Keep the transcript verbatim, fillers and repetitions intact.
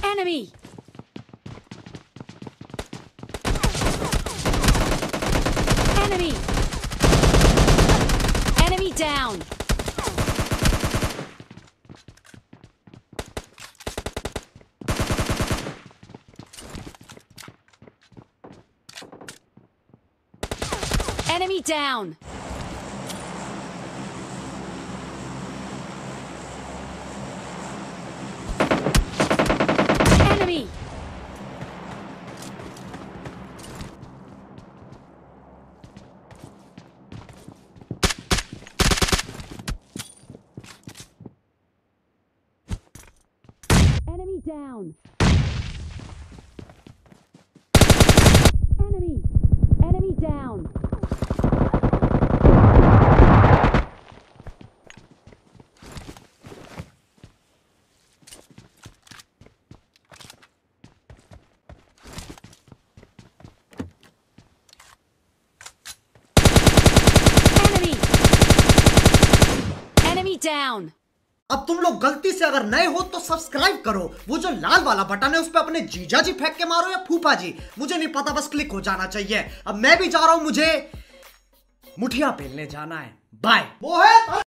Enemy! Enemy! Enemy down! Enemy down! Enemy! Enemy down! Enemy! Enemy down! Enemy! Enemy down! अब तुम लोग गलती से अगर नए हो तो सब्सक्राइब करो, वो जो लाल वाला बटन है उस पे अपने जीजा जी फेंक के मारो या फूफा जी, मुझे नहीं पता, बस क्लिक हो जाना चाहिए। अब मैं भी जा रहा हूं, मुझे मुठिया पेलने जाना है। बाय।